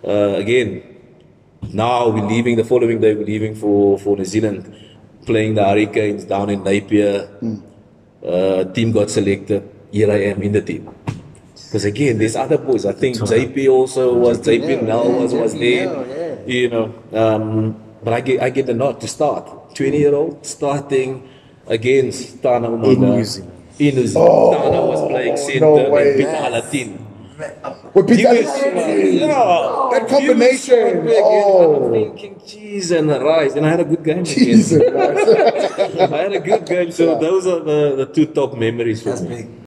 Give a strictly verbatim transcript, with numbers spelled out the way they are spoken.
uh, again, now we're leaving, the following day we're leaving for, for New Zealand, playing the Hurricanes down in Napier. Mm. Uh, team got selected. Here I am in the team. Because again, there's other boys. I think J P also was, J P yeah, Nell was, was there. Yeah. You know, um, but I get, I get the nod to start. twenty year old starting against Tana Umaga. In New Zealand. In New Zealand. Oh, Tana was playing center no and way. beat Alatin. With Peter Yeah, that combination. Oh. I'm thinking cheese and rice, and I had a good game. Cheese and rice. I had a good game. So those are the, the two top memories for me.